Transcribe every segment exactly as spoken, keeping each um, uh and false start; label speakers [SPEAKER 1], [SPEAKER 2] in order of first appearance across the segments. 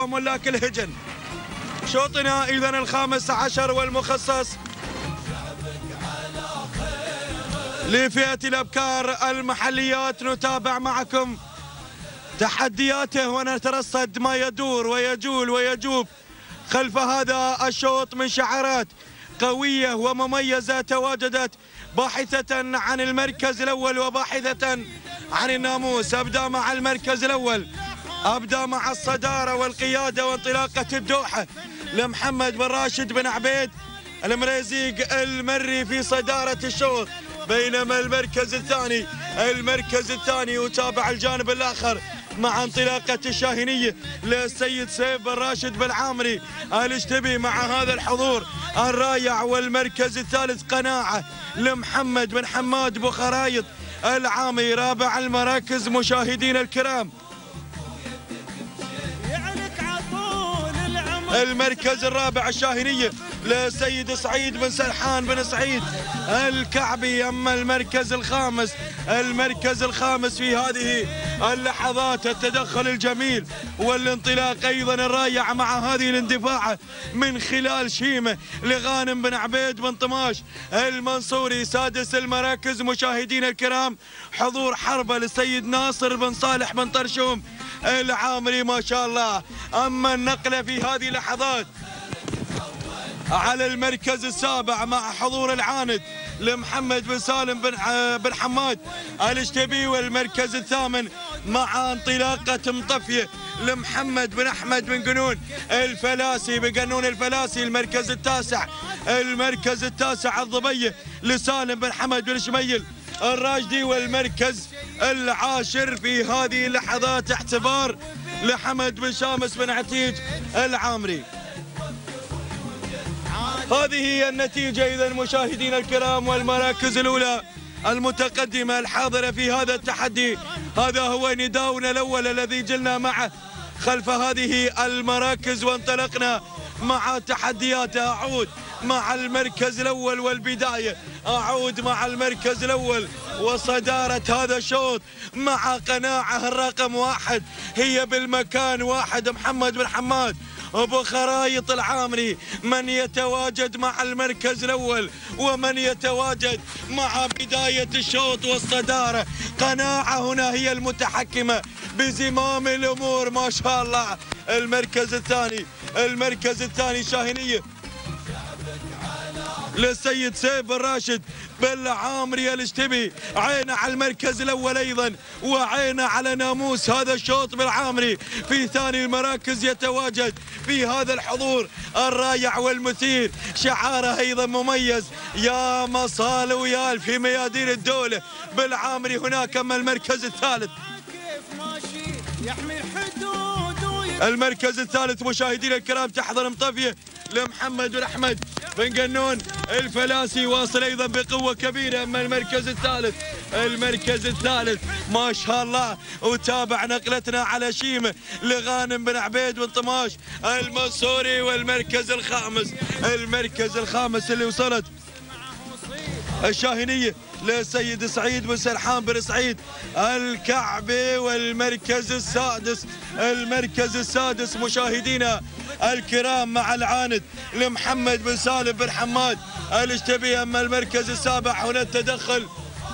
[SPEAKER 1] ملاك الهجن. شوطنا إذا الخامس عشر والمخصص لفئة الأبكار المحليات. نتابع معكم تحدياته ونترصد ما يدور ويجول ويجوب خلف هذا الشوط من شعارات قوية ومميزة تواجدت باحثة عن المركز الأول وباحثة عن الناموس. أبدأ مع المركز الأول، أبدأ مع الصدارة والقيادة وانطلاقة الدوحة لمحمد بن راشد بن عبيد المريزيق المري في صدارة الشوط، بينما المركز الثاني المركز الثاني يتابع الجانب الآخر مع انطلاقة الشاهينية للسيد سيف بن راشد بن عامري الاشتبي مع هذا الحضور الرائع. والمركز الثالث قناعة لمحمد بن حماد بو خرايط العامي. رابع المراكز مشاهدينا الكرام المركز الرابع الشاهينية لسيد سعيد بن سرحان بن سعيد الكعبي. أما المركز الخامس المركز الخامس في هذه اللحظات التدخل الجميل والانطلاق أيضا الرائع مع هذه الاندفاعة من خلال شيمة لغانم بن عبيد بن طماش المنصوري. سادس المراكز مشاهدينا الكرام حضور حربة للسيد ناصر بن صالح بن طرشوم العامري ما شاء الله. أما النقلة في هذه اللحظات على المركز السابع مع حضور العاند لمحمد بن سالم بن بن حماد الاشتبي. والمركز الثامن مع انطلاقة مطفية لمحمد بن احمد بن قنون الفلاسي بقنون الفلاسي. المركز التاسع المركز التاسع الضبيه لسالم بن حمد بن شميل الراشدي. والمركز العاشر في هذه اللحظات اعتبار لحمد بن شامس بن عتيج العامري. هذه هي النتيجة إذا مشاهدينا الكرام، والمراكز الأولى المتقدمة الحاضرة في هذا التحدي. هذا هو نداؤنا الأول الذي جلنا معه خلف هذه المراكز وانطلقنا مع تحديات. أعود مع المركز الأول والبداية، أعود مع المركز الأول وصدارة هذا الشوط مع قناعة الرقم واحد هي بالمكان واحد محمد بن حماد أبو خرايط العامري، من يتواجد مع المركز الأول ومن يتواجد مع بداية الشوط والصدارة. قناعة هنا هي المتحكمة بزمام الأمور ما شاء الله. المركز الثاني المركز الثاني شاهينية للسيد سيف بن راشد بن عامري الاشتبي. عينه على المركز الاول ايضا وعينه على ناموس هذا الشوط بالعامري. في ثاني المراكز يتواجد في هذا الحضور الرائع والمثير شعاره ايضا مميز يا مصال ويال في ميادين الدوله بالعامري. هناك اما المركز الثالث المركز الثالث مشاهدينا الكرام تحضر مطفيه لمحمد بن احمد بن قنون الفلاسي، واصل ايضا بقوه كبيره. اما المركز الثالث المركز الثالث ما شاء الله وتابع نقلتنا على شيمه لغانم بن عبيد بن طماش المنصوري. والمركز الخامس المركز الخامس اللي وصلت الشاهينيه للسيد سعيد بن سرحان بن سعيد الكعبي. والمركز السادس المركز السادس مشاهدينا الكرام مع العاند لمحمد بن سالم بن حماد الاشتبي. اما المركز السابع هنا التدخل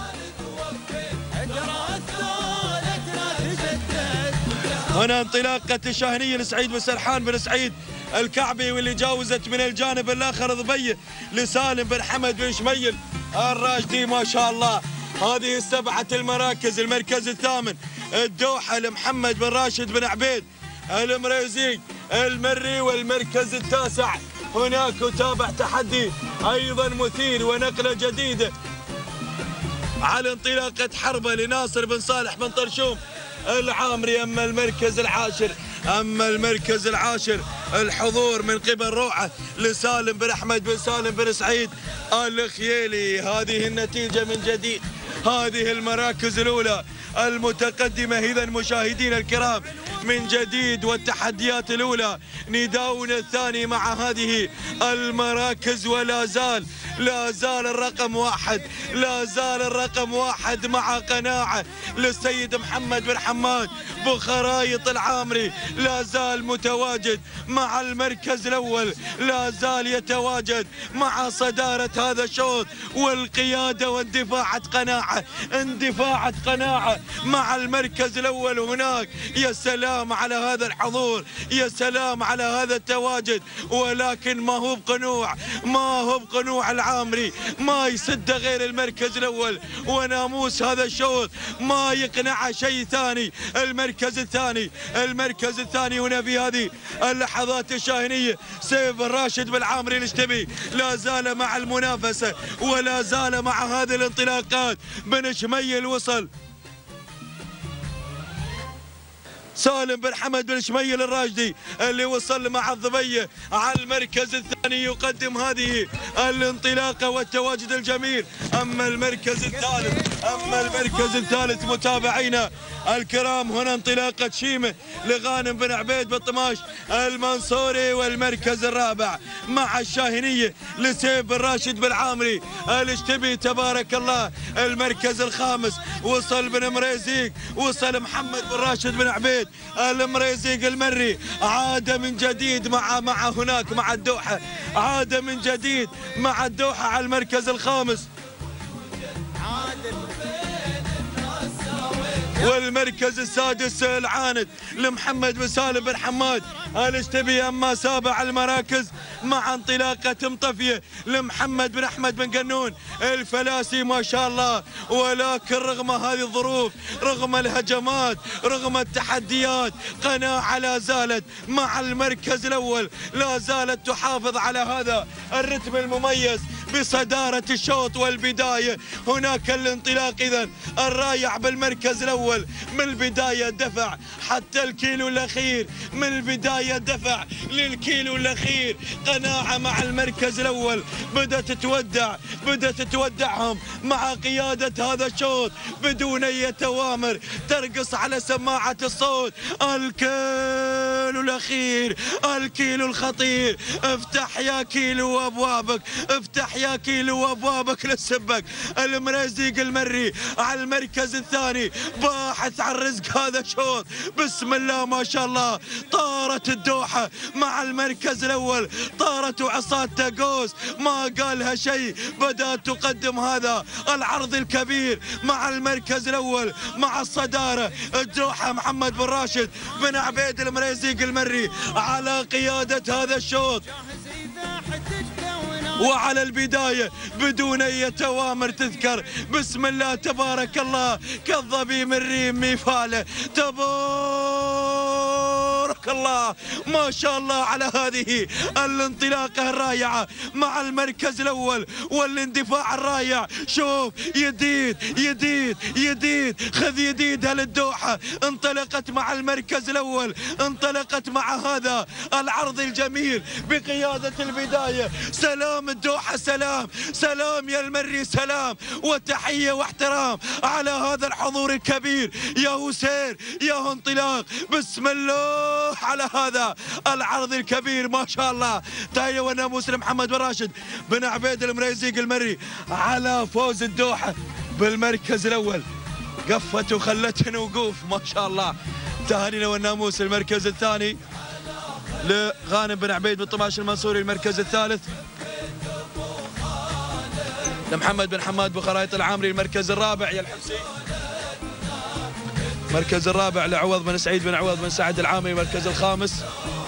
[SPEAKER 1] هنا انطلاقة الشاهينية لسعيد بن سرحان بن سعيد الكعبي، واللي جاوزت من الجانب الاخر ضبيه لسالم بن حمد بن شميل الراشدي ما شاء الله. هذه السبعة المراكز. المركز الثامن الدوحة لمحمد بن راشد بن عبيد المريزيق المري. والمركز التاسع هناك يتابع تحدي ايضا مثير ونقلة جديدة على انطلاقة حربة لناصر بن صالح بن طرشوم العامري. اما المركز العاشر اما المركز العاشر الحضور من قبل روعه لسالم بن احمد بن سالم بن سعيد الخييلي. هذه النتيجه من جديد. هذه المراكز الاولى المتقدمه اذا مشاهدينا الكرام من جديد، والتحديات الأولى نداؤنا الثاني مع هذه المراكز، ولا زال لا زال الرقم واحد، لا زال الرقم واحد مع قناعة للسيد محمد بن حماد بخرايط العامري، لا زال متواجد مع المركز الأول، لا زال يتواجد مع صدارة هذا الشوط والقيادة واندفاعة قناعة، اندفاعة قناعة مع المركز الأول هناك. يا سلام على هذا الحضور، يا سلام على هذا التواجد، ولكن ما هو بقنوع، ما هو بقنوع العامري، ما يسد غير المركز الأول، وناموس هذا الشوط ما يقنع شيء ثاني. المركز الثاني، المركز الثاني هنا في هذه اللحظات الشاهنية، سيف الراشد بالعامري الاشتبي لا زال مع المنافسة ولا زال مع هذه الانطلاقات. بن شميل وصل، سالم بن حمد بن شميل الراشدي اللي وصل مع الضبية على المركز الثاني يقدم هذه الانطلاقة والتواجد الجميل. أما المركز الثالث، أما المركز الثالث متابعينا الكرام، هنا انطلاقة شيمة لغانم بن عبيد بالطماش المنصوري، والمركز الرابع مع الشاهنية لسيف بن راشد بالعامري الاشتبي تبارك الله. المركز الخامس وصل بن مريزيق، وصل محمد بن راشد بن عبيد المريزيق المري، عاد من جديد مع مع هناك مع الدوحة، عاد من جديد مع الدوحة على المركز الخامس. والمركز السادس العاند لمحمد بن سالم بن حماد الاشتبي. اما سابع المراكز مع انطلاقه مطفيه لمحمد بن احمد بن قنون الفلاسي ما شاء الله، ولكن رغم هذه الظروف، رغم الهجمات، رغم التحديات، قناعه لا زالت مع المركز الاول، لا زالت تحافظ على هذا الرتم المميز بصداره الشوط والبدايه. هناك الانطلاق اذا الرايع بالمركز الاول من البدايه دفع حتى الكيلو الاخير، من البدايه دفع للكيلو الاخير. قناعه مع المركز الاول بدات تودع، بدات تودعهم مع قياده هذا الشوط بدون اي اوامر، ترقص على سماعه الصوت. الكيلو الاخير، الكيلو الخطير، افتح يا كيلو ابوابك، افتح يا كيلو ابوابك للسبك. المريزيق المري على المركز الثاني باحث عن رزق هذا الشوط، بسم الله ما شاء الله. طارت الدوحة مع المركز الأول، طارت وعصات تاقوس ما قالها شيء، بدأت تقدم هذا العرض الكبير مع المركز الأول مع الصدارة. الدوحة محمد بن راشد بن عبيد المريزيق المري على قيادة هذا الشوط، وعلى البداية بدون أي توامر تذكر بسم الله تبارك الله كالظبي من ريم ميفاله تبارك الله ما شاء الله على هذه الانطلاقة الرائعة مع المركز الأول والاندفاع الرائع. شوف يديد يديد يديد خذ يديدها للدوحة، انطلقت مع المركز الأول، انطلقت مع هذا العرض الجميل بقيادة البداية. سلام الدوحة، سلام سلام يا المري، سلام وتحية واحترام على هذا الحضور الكبير. يا وسير يا انطلاق، بسم الله على هذا العرض الكبير ما شاء الله. تاية وناموس محمد بن راشد بن عبيد المريزيق المري على فوز الدوحة بالمركز الأول، قفت وخلتنا وقوف ما شاء الله. تهانينا والناموس. المركز الثاني لغانم بن عبيد بن طماش المنصوري، المركز الثالث لمحمد بن حماد بخرايط العامري، المركز الرابع يا الحمسي، المركز الرابع لعوض بن سعيد بن عوض بن سعد العامري، المركز الخامس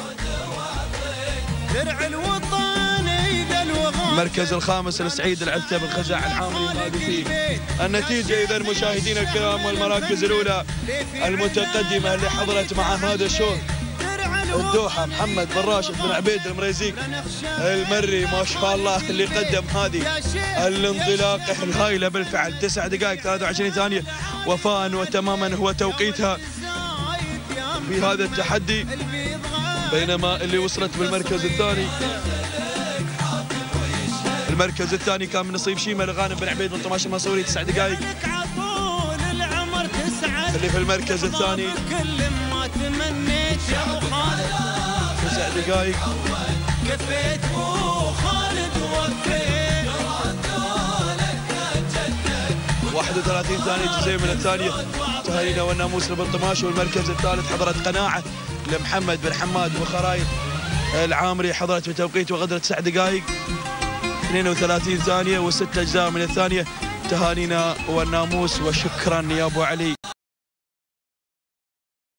[SPEAKER 1] المركز الخامس لسعيد العتة بن خزاع العامري المهاجفي. النتيجة إذا مشاهدينا الكرام والمراكز الأولى المتقدمة اللي حضرت مع هذا الشوط: الدوحة محمد بن راشد بن عبيد المريزيق المري ما شاء الله اللي قدم هذه الانطلاقة الهائلة بالفعل، تسع دقائق ثلاثة وعشرين ثانية وفاء وتماما هو توقيتها في هذا التحدي. بينما اللي وصلت بالمركز الثاني، المركز الثاني كان من نصيب شيمة لغانم بن عبيد بن طماش المنصوري، تسع دقائق. اللي في المركز الثاني دقائق. واحد وثلاثين ثانية جزء من الثانية. تهانينا والناموس لبنطماش. والمركز الثالث حضرت قناعة لمحمد بن حماد وخرايط العامري، حضرت بتوقيت وغدرة تسع دقائق اثنين وثلاثين ثانية وست أجزاء من الثانية. تهانينا والناموس وشكرا يا أبو علي.